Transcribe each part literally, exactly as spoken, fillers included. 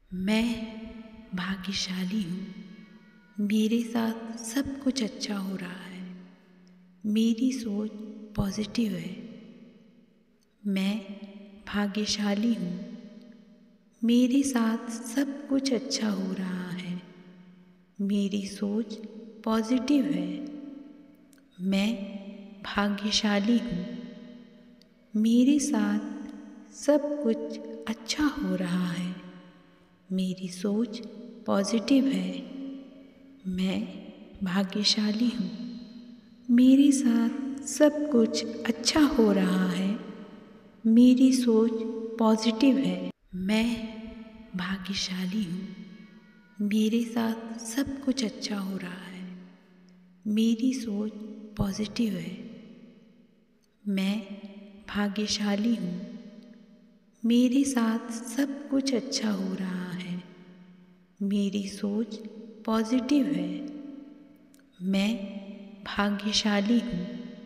मैं भाग्यशाली हूँ। मेरे साथ सब कुछ अच्छा हो रहा है। मेरी सोच पॉजिटिव है। मैं भाग्यशाली हूँ। मेरे साथ सब कुछ अच्छा हो रहा है। मेरी सोच पॉजिटिव है। मैं भाग्यशाली हूँ। मेरे साथ सब कुछ अच्छा हो रहा है। मेरी सोच पॉजिटिव है। मैं भाग्यशाली हूँ। मेरे साथ सब कुछ अच्छा हो रहा है। मेरी सोच पॉजिटिव है। मैं भाग्यशाली हूँ। मेरे साथ सब कुछ अच्छा हो रहा है। मेरी सोच पॉजिटिव है। मैं भाग्यशाली हूँ। मेरे साथ सब कुछ अच्छा हो रहा है। मेरी सोच पॉजिटिव है। मैं भाग्यशाली हूँ।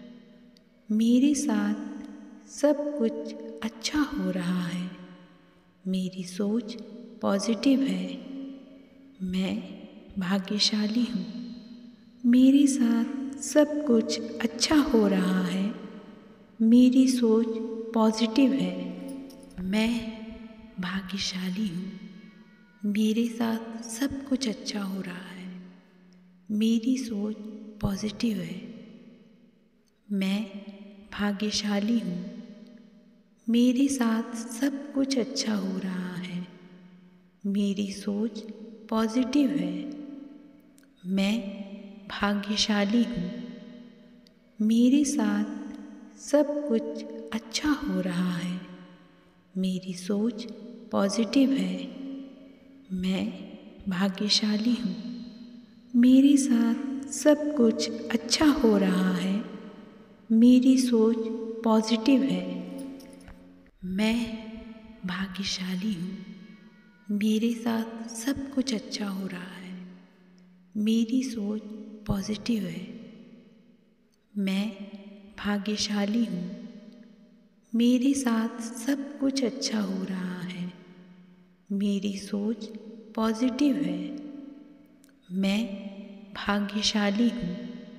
मेरे साथ सब कुछ अच्छा हो रहा है। मेरी सोच पॉजिटिव है। मैं भाग्यशाली हूँ। मेरे साथ सब कुछ अच्छा हो रहा है। मेरी सोच पॉजिटिव है। मैं भाग्यशाली हूँ। मेरे साथ सब कुछ अच्छा हो रहा है। मेरी सोच पॉजिटिव है। मैं भाग्यशाली हूँ। मेरे साथ सब कुछ अच्छा हो रहा है। मेरी सोच पॉजिटिव है। मैं भाग्यशाली हूँ। मेरे साथ सब कुछ अच्छा हो रहा है। मेरी सोच पॉजिटिव है। मैं भाग्यशाली हूँ। मेरे साथ सब कुछ अच्छा हो रहा है। मेरी सोच पॉजिटिव है। मैं भाग्यशाली हूँ। मेरे साथ सब कुछ अच्छा हो रहा है। मेरी सोच पॉजिटिव है। मैं भाग्यशाली हूँ। मेरे साथ सब कुछ अच्छा हो रहा है। मेरी सोच पॉजिटिव है। मैं भाग्यशाली हूँ।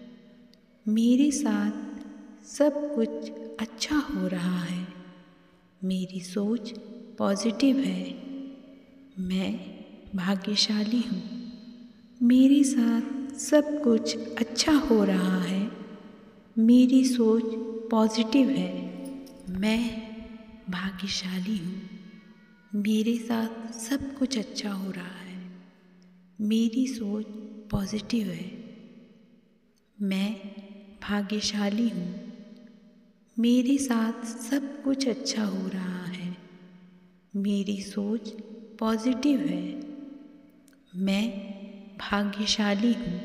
मेरे साथ सब कुछ अच्छा हो रहा है। मेरी सोच पॉजिटिव है। मैं भाग्यशाली हूँ। मेरे साथ सब कुछ अच्छा हो रहा है। मेरी सोच पॉजिटिव है। मैं भाग्यशाली हूँ। मेरे साथ सब कुछ अच्छा हो रहा है। मेरी सोच पॉजिटिव है। मैं भाग्यशाली हूँ। मेरे साथ सब कुछ अच्छा हो रहा है। मेरी सोच पॉजिटिव है। मैं भाग्यशाली हूँ।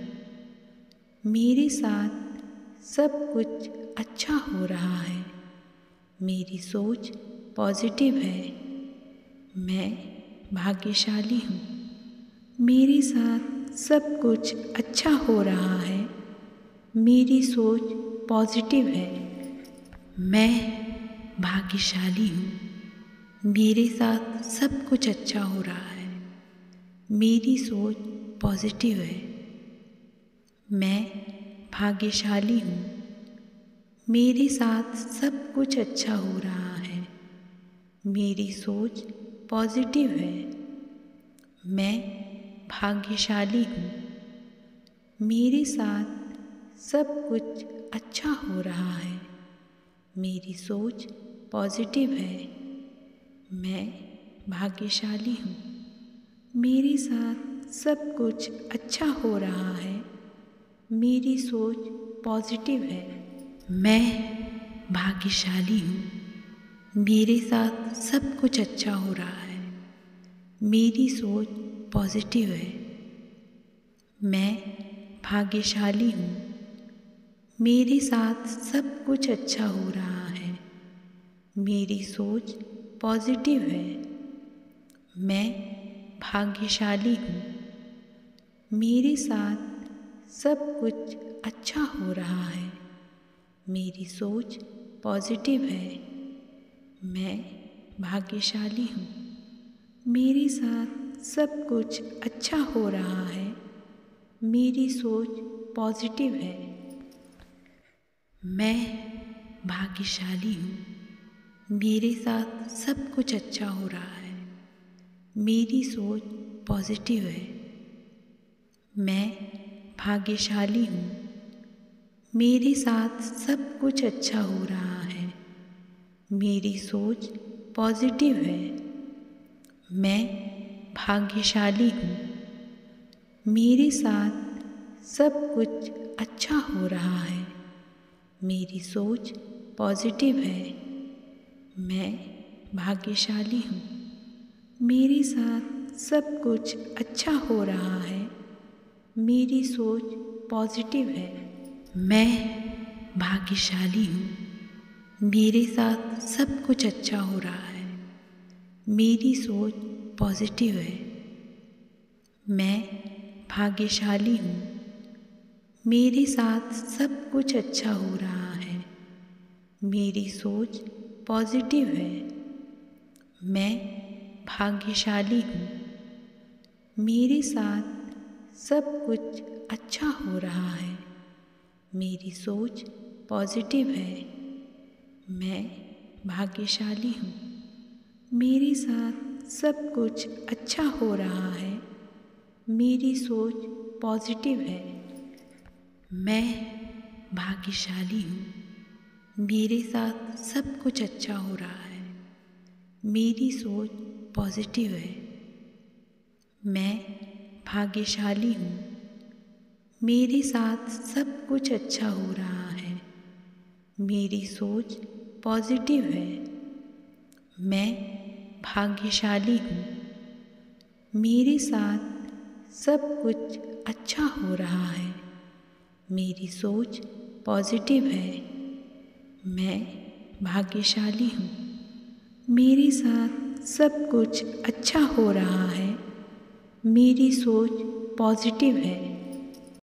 मेरे साथ सब कुछ अच्छा हो रहा है। मेरी सोच पॉजिटिव है। मैं भाग्यशाली हूँ। मेरे साथ सब कुछ अच्छा हो रहा है। मेरी सोच पॉजिटिव है। मैं भाग्यशाली हूँ। मेरे साथ सब कुछ अच्छा हो रहा है। मेरी सोच पॉजिटिव है। मैं भाग्यशाली हूँ। मेरे साथ सब कुछ अच्छा हो रहा है। मेरी सोच पॉजिटिव है। मैं भाग्यशाली हूँ। मेरे साथ सब कुछ अच्छा हो रहा है। मेरी सोच पॉजिटिव है। मैं भाग्यशाली हूँ। मेरे साथ सब कुछ अच्छा हो रहा है। मेरी सोच पॉजिटिव है। मैं भाग्यशाली हूँ। मेरे साथ सब कुछ अच्छा हो रहा है। मेरी सोच पॉजिटिव है। मैं भाग्यशाली हूँ। मेरे साथ सब कुछ अच्छा हो रहा है। मेरी सोच पॉजिटिव है। मैं भाग्यशाली हूँ। मेरे साथ सब कुछ अच्छा हो रहा है। मेरी सोच पॉजिटिव है। मैं भाग्यशाली हूँ। मेरे साथ सब कुछ अच्छा हो रहा है। मेरी सोच पॉजिटिव है। मैं भाग्यशाली हूँ। मेरे साथ सब कुछ अच्छा हो रहा है। मेरी सोच पॉजिटिव है। मैं भाग्यशाली हूँ। मेरे साथ सब कुछ अच्छा हो रहा है। मेरी सोच पॉजिटिव है। मैं भाग्यशाली हूँ। मेरे साथ सब कुछ अच्छा हो रहा है। मेरी सोच पॉजिटिव है। मैं भाग्यशाली हूँ। मेरे साथ सब कुछ अच्छा हो रहा है। मेरी सोच पॉजिटिव है। मैं भाग्यशाली हूँ। मेरे साथ सब कुछ अच्छा हो रहा है। मेरी सोच पॉजिटिव है। मैं भाग्यशाली हूँ। मेरे साथ सब कुछ अच्छा हो रहा है। मेरी सोच पॉजिटिव है। मैं भाग्यशाली हूँ। मेरे साथ सब कुछ अच्छा हो रहा है। मेरी सोच पॉजिटिव है। मैं भाग्यशाली हूँ। मेरे साथ सब कुछ अच्छा हो रहा है। मेरी सोच पॉजिटिव है। मैं भाग्यशाली हूँ। मेरे साथ सब कुछ अच्छा हो रहा है। मेरी सोच पॉजिटिव है। मैं भाग्यशाली हूँ। मेरे साथ सब कुछ अच्छा हो रहा है। मेरी सोच पॉजिटिव है। मैं भाग्यशाली हूँ। मेरे साथ सब कुछ अच्छा हो रहा है। मेरी सोच पॉजिटिव है। मैं भाग्यशाली हूँ। मेरे साथ सब कुछ अच्छा हो रहा है। मेरी सोच पॉजिटिव है।